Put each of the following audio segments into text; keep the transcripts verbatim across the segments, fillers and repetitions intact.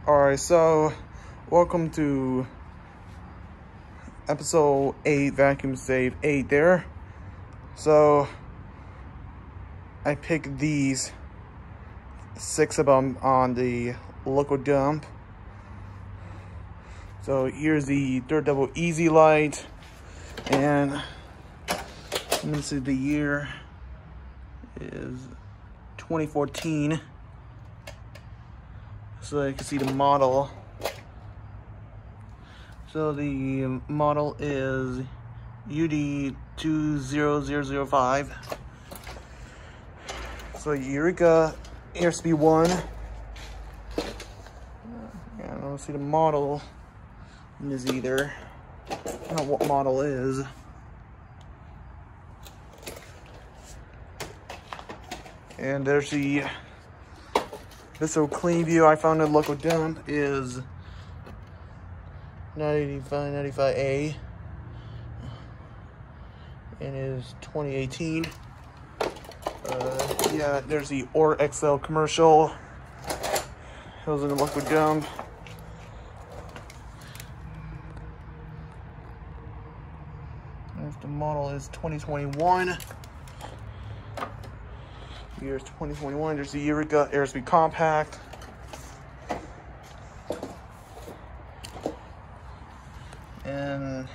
Alright, so welcome to episode eight, Vacuum Save eight there. So I picked these six of them on the local dump. So here's the Dirt Devil Easy Light, and let me see, the year is twenty fourteen. So you can see the model. So the model is U D two zero zero zero five. So Eureka Airspeed one. Yeah, I don't see the model in this either. I don't know what model is. And there's the Bissell Clean View I found at local dump is nine eighty-five ninety-five A and is twenty eighteen. Uh, yeah, there's the Or X L commercial. It was in the local dump. There's the model is twenty twenty-one. Year's twenty twenty-one. There's the Eureka Airspeed Compact. And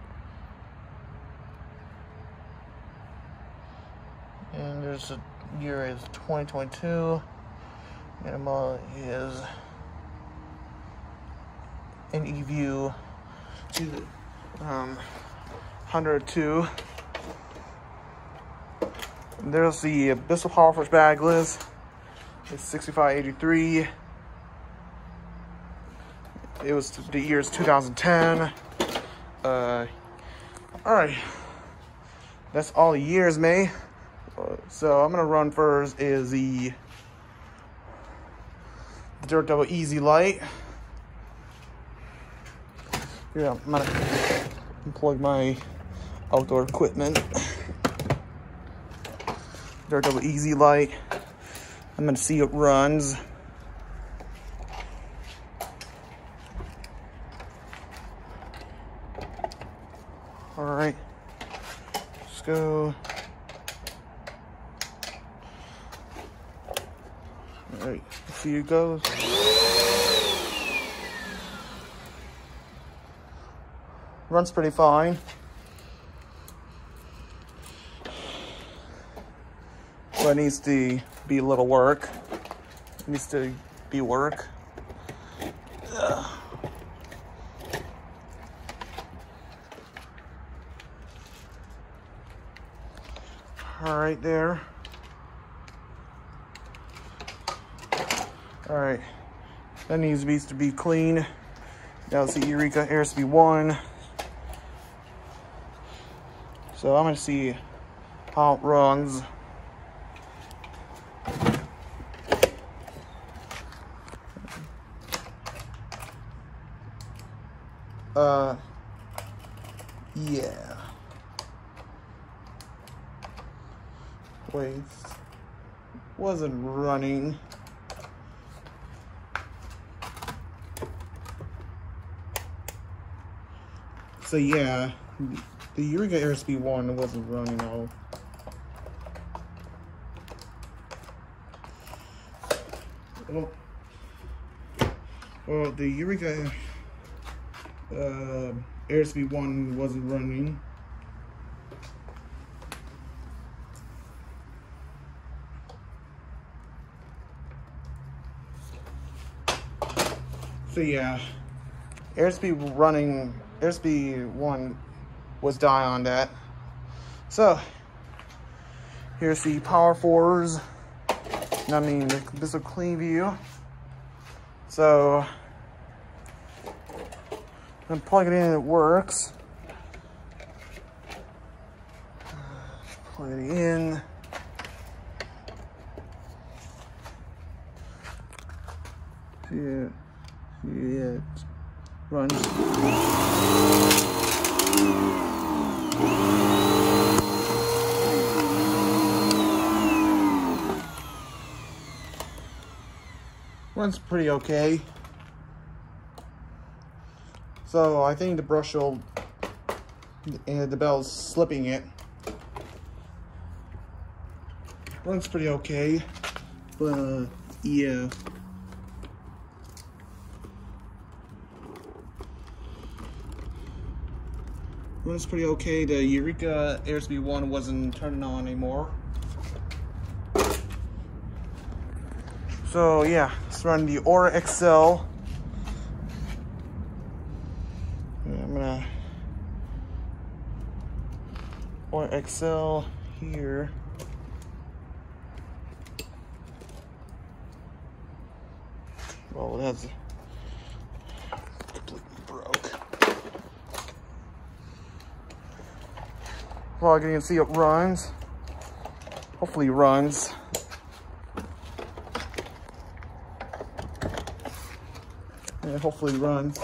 and there's a year is twenty twenty-two. And the model is an E-View to um one oh two. There's the Bissell Power Force bagless. It's sixty-five eighty-three. It was the year's two thousand ten. Uh, all right, that's all the years, May. Uh, so I'm gonna run first is the, the Dirt Devil Easy Light. Yeah, I'm gonna unplug my outdoor equipment. Dirt Devil Easy Light. I'm gonna see it runs. All right, let's go. All right, see it goes. Runs pretty fine. But it needs to be a little work. It needs to be work. Ugh. All right, there. All right, that needs to be, to be clean. That was the Eureka Airspeed one. So I'm gonna see how it runs. Uh, yeah. Wait, wasn't running. So yeah, the Eureka Airspeed one wasn't running all. Well, well the Eureka Uh, Airspeed one wasn't running. So yeah, Airspeed running, Airspeed one was die on that. So here's the Power Force. I mean, this is a Clean View. So and plug it in and it works. Plug it in. See it. See it. Runs. Runs pretty okay. So I think the brush will, and the bell's slipping it. Runs pretty okay, but uh, yeah. Runs pretty okay. The Eureka Airspeed one wasn't turning on anymore. So yeah, let's run the Aura X L. I'm gonna Aura X L here. Well, that's completely broke. Well, you can see it runs. Hopefully it runs. Yeah, hopefully it runs.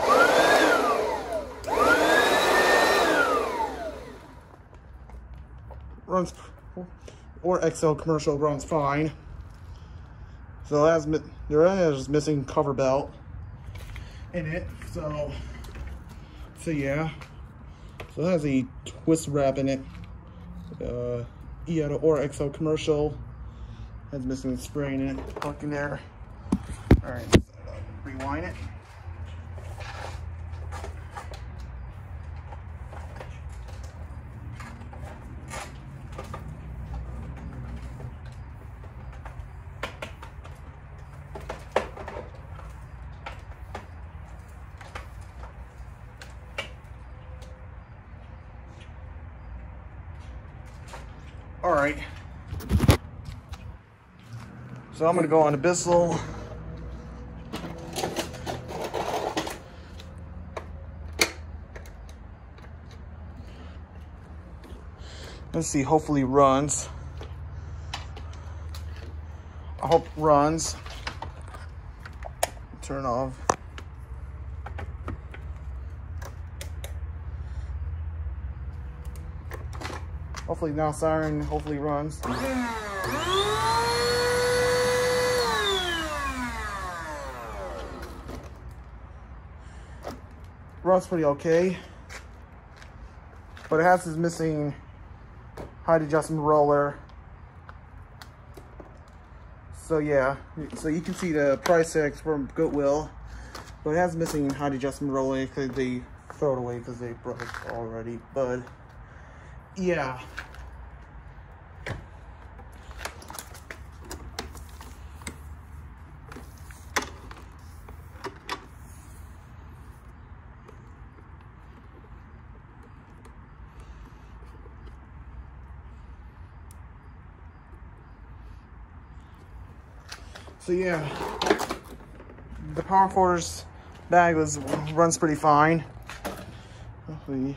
Runs, or X L commercial runs fine. So that's, there is missing cover belt in it. So, so yeah. So it has a twist wrap in it. Uh, yeah, the Aura X L commercial has missing spray in it. Looking there. All right, let's rewind it. All right, so I'm gonna go on Abyssal. Let's see, hopefully runs. I hope runs. Turn off. Hopefully now siren, hopefully runs. Runs pretty okay. But it has this missing height adjustment roller. So yeah, so you can see the price tags from Goodwill. But it has missing height adjustment roller because they throw it away because they broke it already. But yeah. So yeah, the Power Force bag was runs pretty fine. Hopefully.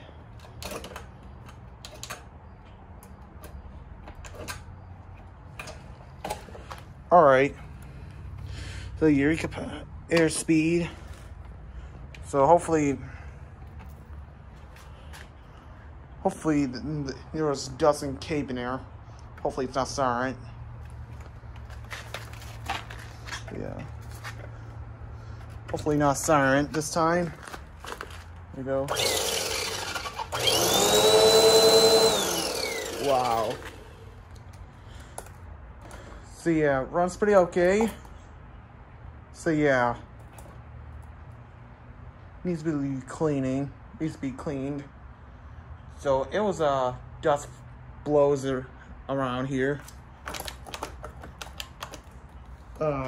All right, so Eureka Airspeed. So hopefully, hopefully there was dust and cape in there. Hopefully it's not siren. Yeah. Hopefully not siren this time. There we go. Wow. So yeah, runs pretty okay. So yeah. Needs to be cleaning. Needs to be cleaned. So it was uh dust blows around here. Uh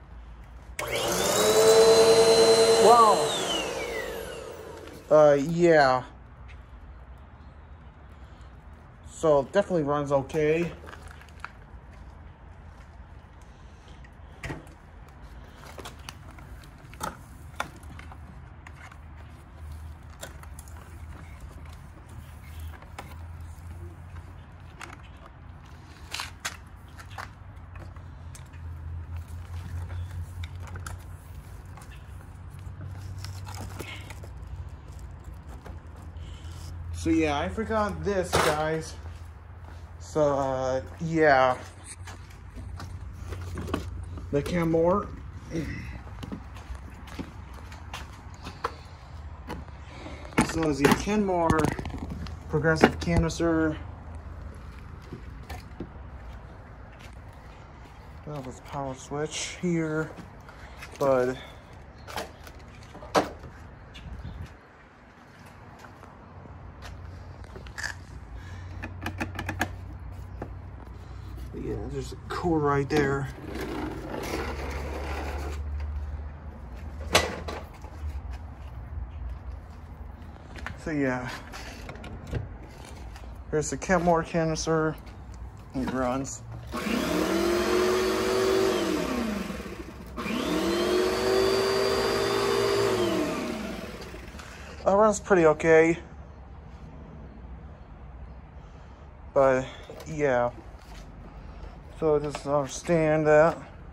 Wow. Uh yeah. So definitely runs okay. So yeah, I forgot this, guys. So uh, yeah, the Kenmore. So is the Kenmore progressive canister. That was power switch here, but yeah, there's a cord right there. So yeah, here's the Kenmore canister. It runs. It runs pretty okay, but yeah. So just understand that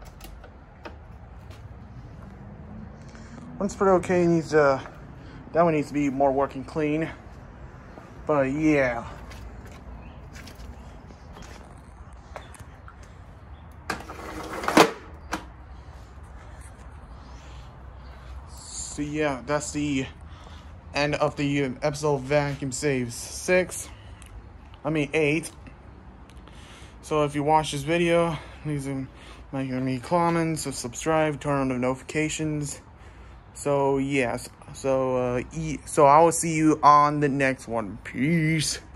runs pretty okay. It needs to that one needs to be more working clean, but yeah. So yeah, that's the end of the episode Vacuum Saves six. I mean eight. So if you watch this video, please make any comments, subscribe, turn on the notifications. So yes, so uh, e so I will see you on the next one. Peace.